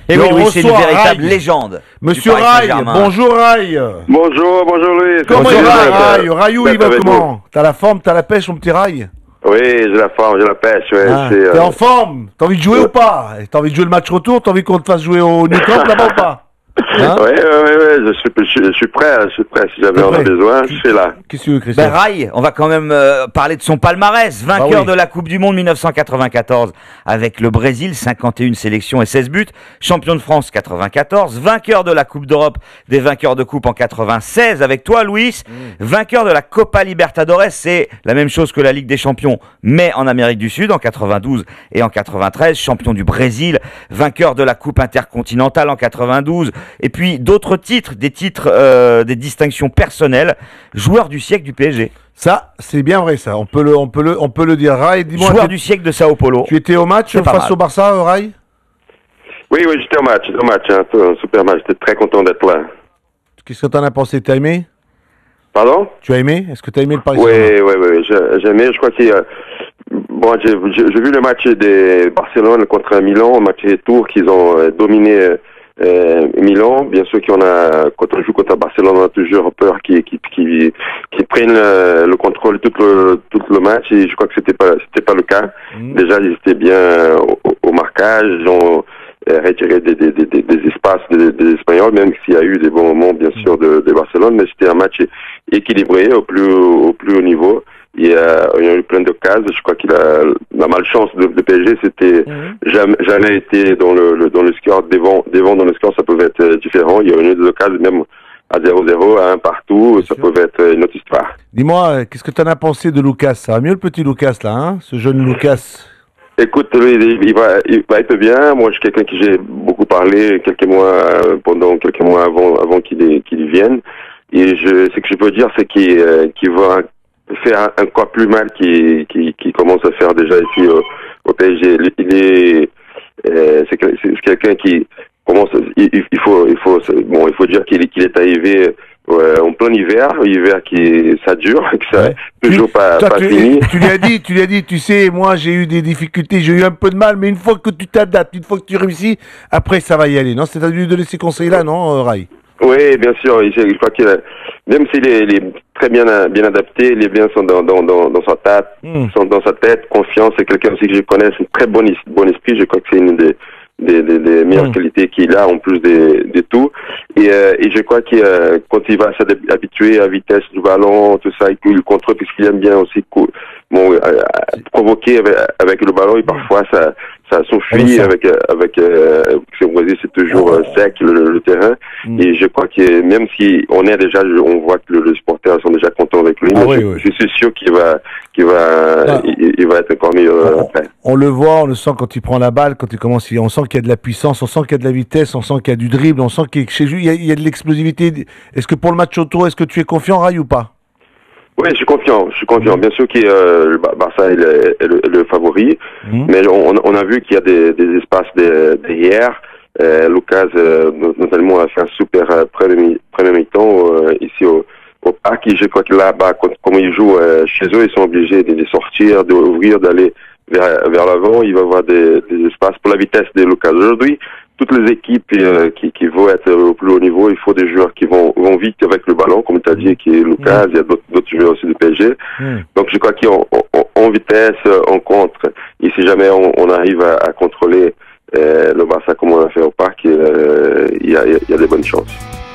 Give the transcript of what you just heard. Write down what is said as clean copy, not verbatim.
Et oui, Louis, c'est une véritable Rai. légende. Monsieur Rai, bonjour Rai. Bonjour Louis. Comment il va, Rai? Rayou, il va avec comment? T'as la forme, t'as la pêche, mon petit Rai? Oui, j'ai la forme, j'ai la pêche. Ouais, T'es en forme? T'as envie de jouer ou pas? T'as envie de jouer le match retour? T'as envie qu'on te fasse jouer au New Camp là-bas ou pas? Hein? Oui, je suis prêt, si jamais on a besoin, je suis là. Qu'est-ce que tu veux, Christian? Rai, on va quand même parler de son palmarès. Vainqueur de la Coupe du Monde 1994 avec le Brésil, 51 sélections et 16 buts. Champion de France 94. Vainqueur de la Coupe d'Europe des vainqueurs de Coupe en 96 avec toi, Luis. Vainqueur de la Copa Libertadores, c'est la même chose que la Ligue des Champions, mais en Amérique du Sud en 92 et en 93. Champion du Brésil. Vainqueur de la Coupe intercontinentale en 92. Et puis d'autres titres, des distinctions personnelles. Joueur du siècle du PSG. Ça, c'est bien vrai, ça. On peut le dire. Rai, dis-moi. Joueur du siècle de Sao Paulo. Tu étais au match face au Barça, Rai? Oui, j'étais au match, un super match. J'étais très content d'être là. Qu'est-ce que t'en as pensé? T'as aimé? Pardon? Tu as aimé? Est-ce que t'as aimé le Paris Saint-Germain? Oui, j'ai aimé. Je crois que bon, j'ai vu le match de Barcelone contre Milan, un match retour qu'ils ont dominé. Milan, bien sûr quand on joue contre Barcelone, on a toujours peur qu'ils prennent le contrôle tout le match, et je crois que c'était pas le cas. Déjà, ils étaient bien au marquage, ils ont retiré des espaces des Espagnols, même s'il y a eu des bons moments, bien sûr, de Barcelone, mais c'était un match équilibré au plus haut niveau. Il y a eu plein de cases. Je crois qu'il a la malchance de PSG, c'était jamais été dans le score devant dans le score, ça pouvait être différent. Il y a eu des cases même à 0-0, à 1 partout, ça pouvait être une autre histoire. Dis-moi, qu'est-ce que tu en as pensé de Lucas? Ça va mieux le petit Lucas là, hein? Ce jeune Lucas? Écoute, il va être bien. Moi, je suis quelqu'un qui j'ai beaucoup parlé pendant quelques mois avant qu'il vienne. Et ce que je peux dire, c'est qu'il va faire encore plus mal qu'il commence à faire déjà ici au PSG. C'est quelqu'un qui commence. Il faut dire qu'il est arrivé en plein hiver qui ça dure, que ça toujours pas fini. Tu lui as dit, tu sais, moi j'ai eu des difficultés, j'ai eu un peu de mal, mais une fois que tu t'adaptes, une fois que tu réussis, après ça va y aller. Non, c'est à lui de donner ces conseils-là, non, Rai? Oui, bien sûr. Je crois même s'il est très bien adapté, il est bien dans sa tête, confiance. C'est quelqu'un aussi que je connais, c'est un très bon esprit. Je crois que c'est une des meilleures qualités qu'il a en plus de tout. Et je crois que quand il va s'habituer à la vitesse du ballon, tout ça, il contrôle, puisqu'il aime bien aussi provoquer avec le ballon, et parfois ça s'enfuit c'est toujours sec le terrain. Et je crois que même si on voit que les supporters sont déjà contents avec lui, je suis sûr qu'il va être encore meilleur après. On le voit, on le sent quand il prend la balle, quand il commence, on sent qu'il y a de la puissance, on sent qu'il y a de la vitesse, on sent qu'il y a du dribble, on sent qu'il y a de l'explosivité. Est-ce que pour le match autour, est-ce que tu es confiant, Rai, ou pas? Oui, je suis confiant. Bien sûr que le Barça est le favori, mais on a vu qu'il y a des espaces derrière. Lucas, notamment, a fait un super premier mi-temps ici au parc. Et je crois que là-bas, comme ils jouent chez eux, ils sont obligés de sortir, d'ouvrir, d'aller vers l'avant. Il va y avoir des espaces pour la vitesse de Lucas. Aujourd'hui, toutes les équipes qui vont être au plus haut niveau, il faut des joueurs qui vont vite avec le ballon, comme tu as dit, qui est Lucas, il y a d'autres joueurs aussi du PSG. Donc je crois qu'en vitesse, en contre, et si jamais on arrive à contrôler le Barça comme on a fait au parc, il y a des bonnes chances.